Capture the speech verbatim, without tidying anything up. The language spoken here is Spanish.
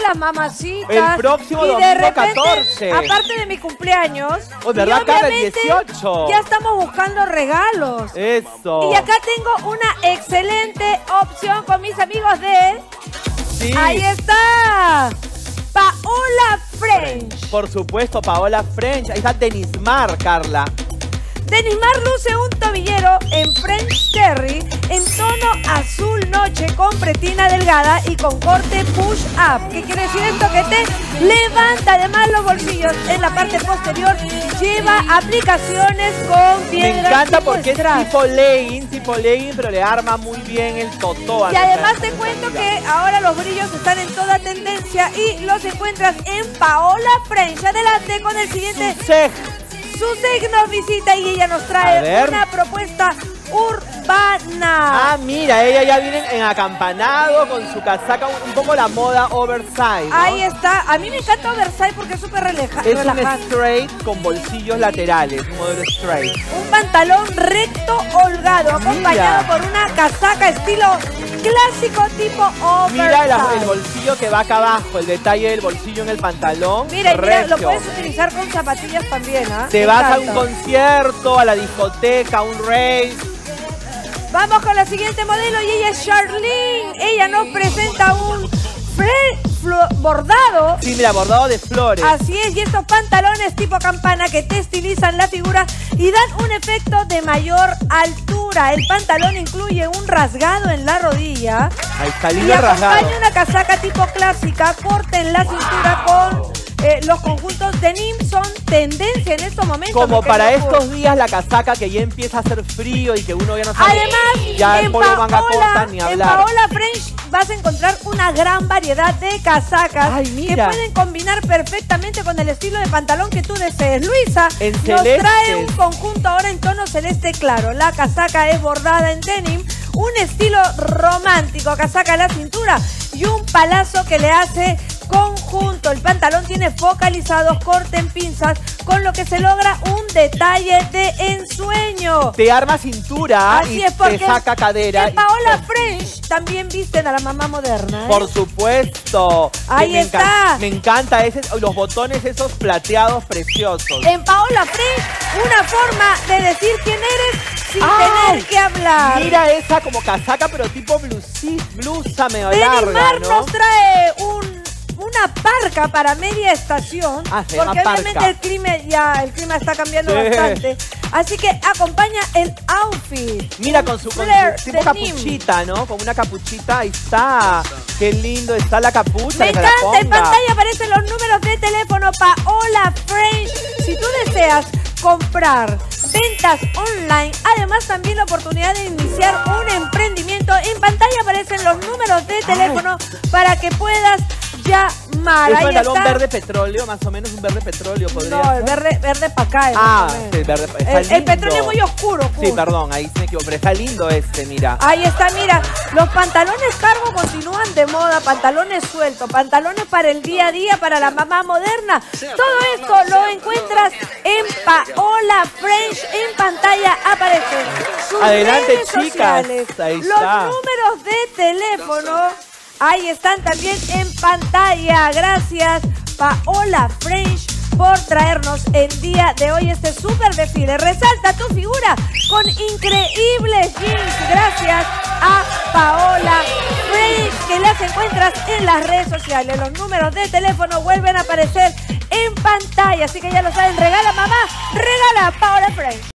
las mamacitas. El próximo y domingo de repente, catorce. aparte de mi cumpleaños. Oh, ¿verdad, y Carla? El obviamente dieciocho. ya estamos buscando regalos. Eso. Y acá tengo una excelente opción con mis amigos de... Sí. Ahí está. Paola French. Por supuesto, Paola French. Ahí está Denismar, Carla. Denismar luce un tobillero en French Terry en tono azul noche con pretina delgada y con corte push up. ¿Qué quiere decir esto? Que te levanta. Además, los bolsillos en la parte posterior lleva aplicaciones con piedras. Me encanta tipo porque strass. es tipo legging, tipo legging, pero le arma muy bien el totó. Y además te cuento que ahora los brillos están en toda tendencia y los encuentras en Paola French. Adelante con el siguiente. Suseg nos visita y ella nos trae una propuesta urbana. Ah, mira, ella ya viene en acampanado con su casaca, un, un poco la moda oversize, ¿no? Ahí está. A mí me encanta oversize porque es súper relajante. Es un straight con bolsillos laterales, un modelo straight. Un pantalón recto holgado, acompañado Mira. por una casaca estilo clásico tipo oversize. Mira el, el bolsillo que va acá abajo, el detalle del bolsillo en el pantalón. Mira, y mira, lo regio. puedes utilizar con zapatillas también, ¿ah? Te Me vas a encanta. un concierto, a la discoteca, a un rave. Vamos con la siguiente modelo y ella es Charlene. Ella nos presenta un fre- bordado. Sí, mira, bordado de flores. Así es, y estos pantalones tipo campana que te estilizan la figura y dan un efecto de mayor altura. El pantalón incluye un rasgado en la rodilla. Ahí está, Y lindo rasgado. acompaña una casaca tipo clásica, corte en la cintura con eh, los conjuntos denim. Son tendencia en estos momentos. Como mi para querido estos días la casaca que ya empieza a hacer frío y que uno ya no sabe. Además, ya el en polo manga corta Paola, ni en hablar. Paola French vas a encontrar una gran variedad de casacas Ay, que mira. pueden combinar perfectamente con el estilo de pantalón que tú desees. Luisa En nos celeste. trae un conjunto ahora en tono celeste claro. La casaca es bordada en denim, un estilo romántico, casaca a la cintura y un palazo que le hace conjunto. El pantalón tiene focalizados, corte en pinzas, con lo que se logra un detalle de ensueño. Te arma cintura Así y es, porque te saca cadera. en Paola French también visten a la mamá moderna, ¿eh? Por supuesto. Ahí me está. encan- me encanta ese, los botones esos plateados preciosos. En Paola French, una forma de decir quién eres sin ¡Ay! tener que hablar. Mira esa como casaca, pero tipo blusi, blusa medio larga, Denismar ¿no? nos trae un, una parca para media estación, Ah, se llama porque obviamente parca. el clima ya el clima está cambiando Sí. bastante. Así que acompaña el outfit. Mira con su, con Flare su tipo denim. capuchita, ¿no? Con una capuchita, ahí está. Qué lindo está la capucha. Me que se la encanta, en ponga. pantalla aparecen los números de teléfono Paola French. Si tú deseas comprar ventas online, además también la oportunidad de iniciar un emprendimiento, en pantalla aparecen los números de teléfono para que puedas llamar. Es Ahí pantalón está. verde petróleo, más o menos un verde petróleo podría No, el ser. verde, verde para acá. el Ah, verde. sí, el verde. Está El, el lindo. petróleo es muy oscuro. Sí, oscuro. perdón, ahí se me equivoco. Pero está lindo este, mira. Ahí está, mira, los pantalones cargo continúan de moda, pantalones sueltos, pantalones para el día a día, para la mamá moderna. Todo esto lo encuentras en Paola French. En pantalla aparecen sus Adelante, redes chicas. sociales, Ahí los está. números de teléfono. Ahí están también en pantalla. Gracias, Paola French, por traernos el día de hoy este súper desfile. Resalta tu figura con increíbles jeans. Gracias a Paola French, que las encuentras en las redes sociales. Los números de teléfono vuelven a aparecer en pantalla. Así que ya lo saben, regala mamá, regala Paola French.